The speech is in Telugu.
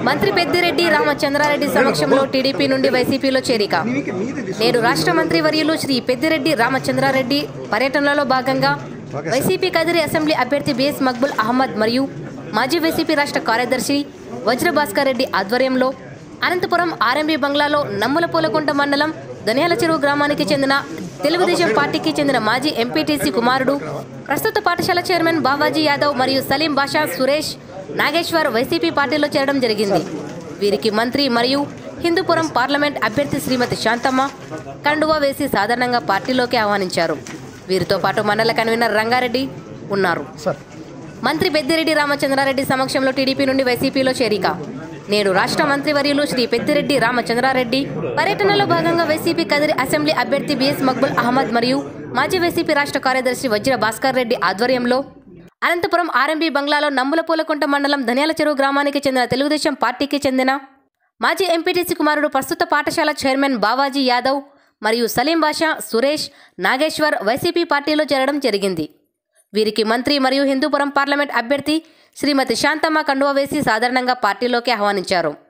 మంత్రి పెద్దిరెడ్డి రామచంద్రారెడ్డి సమక్షంలో టీడీపీ నుండి వైసీపీలో చేరిక. నేడు రాష్ట్ర మంత్రి వర్యులు శ్రీ పెద్దిరెడ్డి రామచంద్రారెడ్డి పర్యటనలో భాగంగా వైసీపీ కదిరి అసెంబ్లీ అభ్యర్థి బిఎస్ మక్బుల్ అహ్మద్ మరియు మాజీ వైసీపీ రాష్ట్ర కార్యదర్శి వజ్రభాస్కర్ రెడ్డి ఆధ్వర్యంలో అనంతపురం ఆర్ఎంబీ బంగ్లాలో నమ్ములపూలకుంట మండలం ధనియాల చెరువు గ్రామానికి చెందిన తెలుగుదేశం పార్టీకి చెందిన మాజీ ఎంపీటీసీ కుమారుడు, ప్రస్తుత పాఠశాల చైర్మన్ బావాజీ యాదవ్ మరియు సలీం బాషా, సురేష్, నాగేశ్వర్ వైసీపీ పార్టీలో చేరడం జరిగింది. వీరికి మంత్రి మరియు హిందూపురం పార్లమెంట్ అభ్యర్థి శ్రీమతి శాంతమ్మ కండువా వేసి సాధారణంగా పార్టీలోకి ఆహ్వానించారు. వీరితో పాటు మండల కన్వీనర్ రంగారెడ్డి ఉన్నారు. మంత్రి పెద్దిరెడ్డి రామచంద్రారెడ్డి సమక్షంలో టీడీపీ నుండి వైసీపీలో చేరిక. నేడు రాష్ట్ర మంత్రి వర్యులు శ్రీ పెద్దిరెడ్డి రామచంద్రారెడ్డి పర్యటనలో భాగంగా వైసీపీ కదిరి అసెంబ్లీ అభ్యర్థి బిఎస్ మక్బుల్ అహ్మద్ మరియు మాజీ వైసీపీ రాష్ట్ర కార్యదర్శి వజ్రభాస్కర్ రెడ్డి ఆధ్వర్యంలో అనంతపురం ఆర్ఎంబీ బంగ్లాలో నమ్ములపూలకుంట మండలం ధనియాల చెరువు గ్రామానికి చెందిన తెలుగుదేశం పార్టీకి చెందిన మాజీ ఎంపీటీసీ కుమారుడు, ప్రస్తుత పాఠశాల చైర్మన్ బావాజీ యాదవ్ మరియు సలీం బాషా, సురేష్, నాగేశ్వర్ వైసీపీ పార్టీలో చేరడం జరిగింది. వీరికి మంత్రి మరియు హిందూపురం పార్లమెంట్ అభ్యర్థి శ్రీమతి శాంతమ్మ కండువా వేసి సాధారణంగా పార్టీలోకి ఆహ్వానించారు.